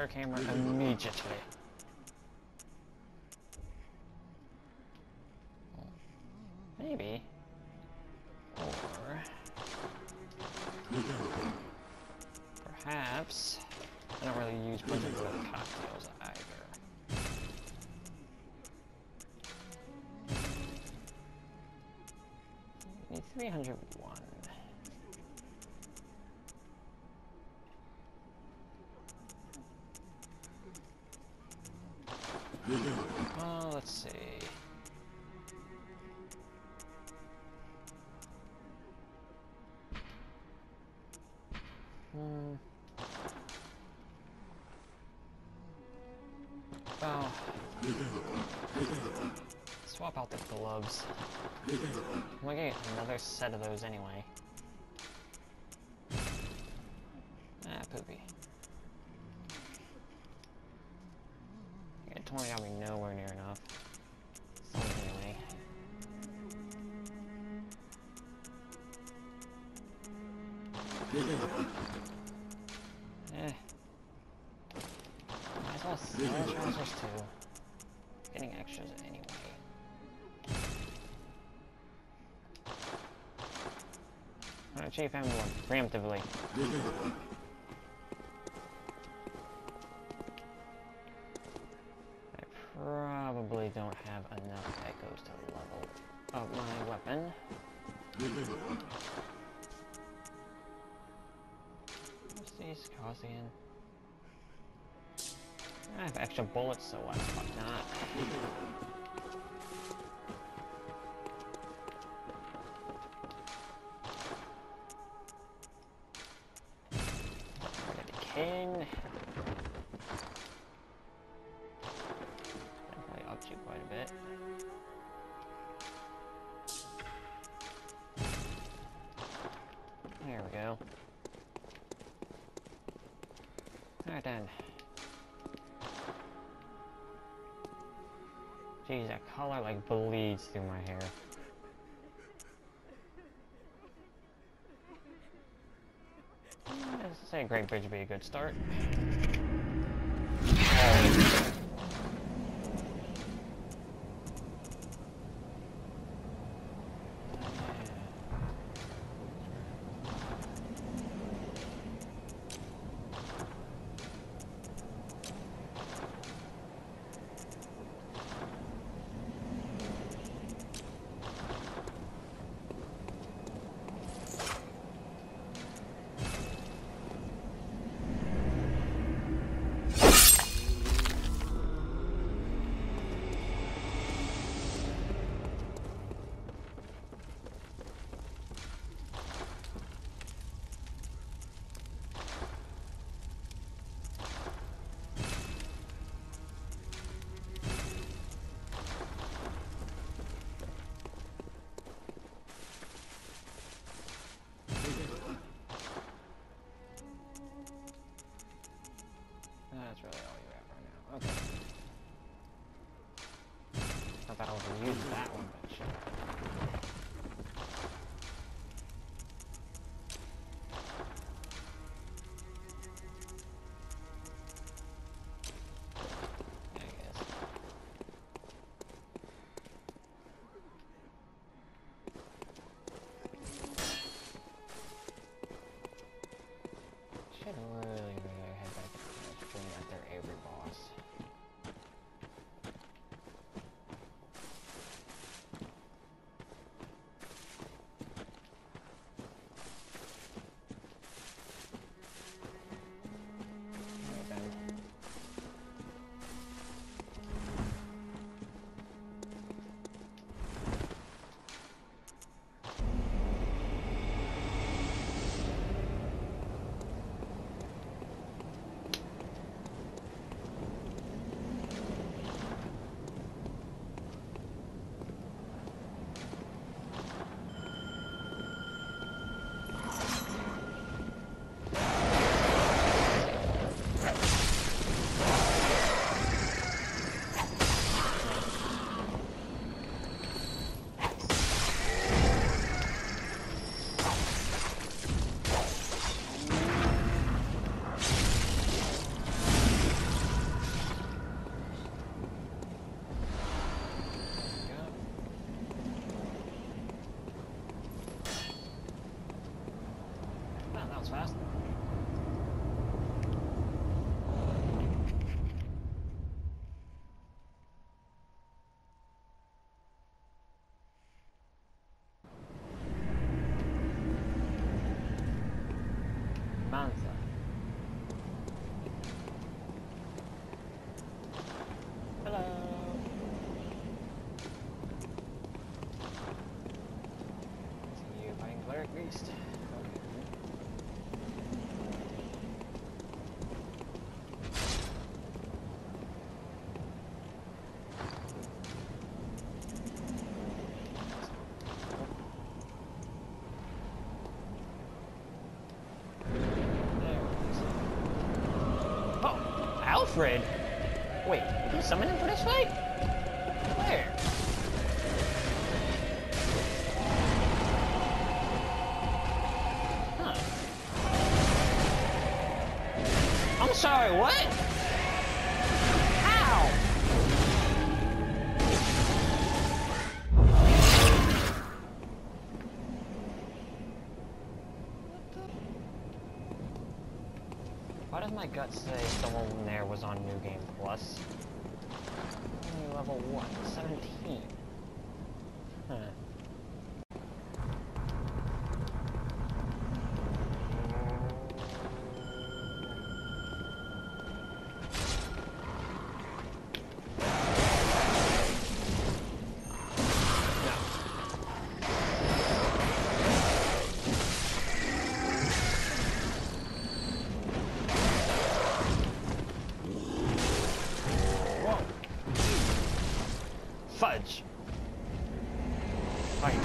her camera immediately. Maybe. Or... perhaps... I don't really use budget for cocktails either. Need 301. Well, let's see. Well, swap out the gloves. I'm gonna get another set of those anyway. Ah, poopy. Yeah, 20 got me nowhere near enough. So anyway. Might as well sell trousers too. Getting extras anyway. Alright, Chief Emblem, preemptively. I probably don't have enough echoes to level up my weapon. What's these Causian? I have extra bullets, so why the fuck not? Rid of the king. Definitely upped you quite a bit. There we go. Alright then. Jeez, that color like bleeds through my hair. I'd say Great Bridge would be a good start. That's really all you have right now. Okay. I thought I was gonna use that one, but shit. Should really head back to doing that there Avery boss. was fast. Manza. Hello. See you playing Cleric Beast. Alfred? Wait, did you summon him for this fight? Where? Huh. I'm sorry, what? How? Why does my gut say someone there was on New Game Plus? Only level what? 17. Huh. Fudge. Fight.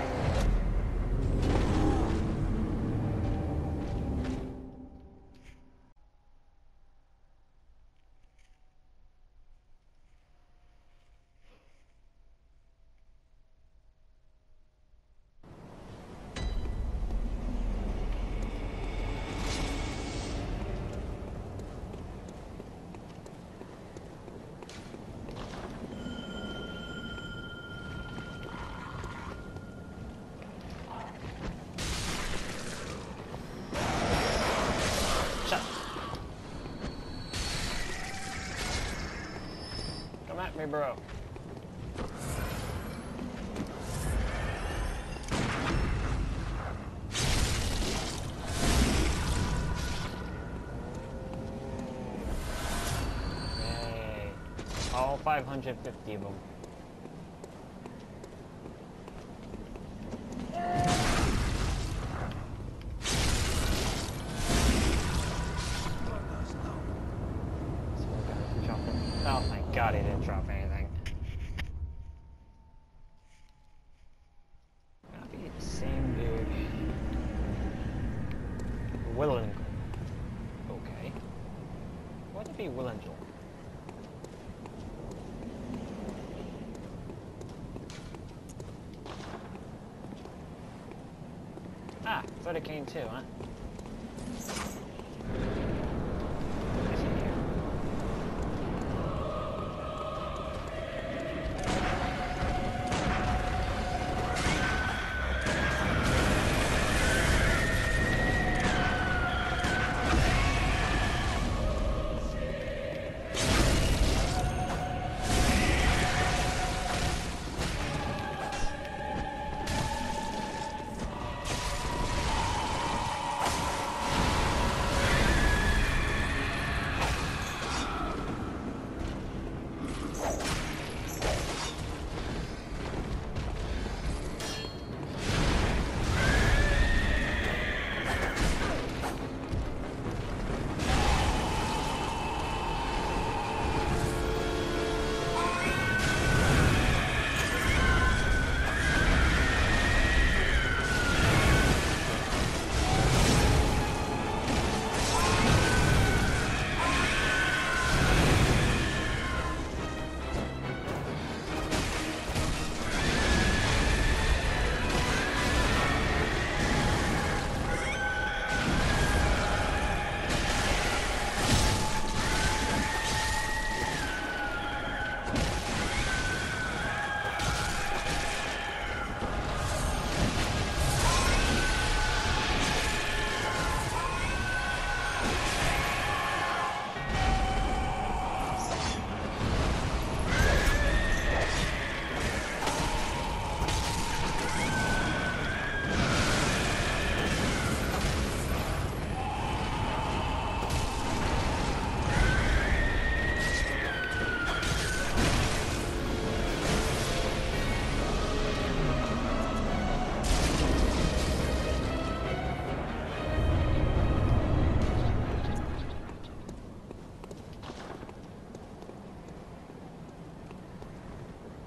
Come at me, bro. Yay. All 550 of them. Oh my god, he didn't drop anything. Gotta be the same dude. Willen. Okay. What would be Willangel? Ah, Fredicane too, huh?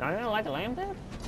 I didn't like the lamb there?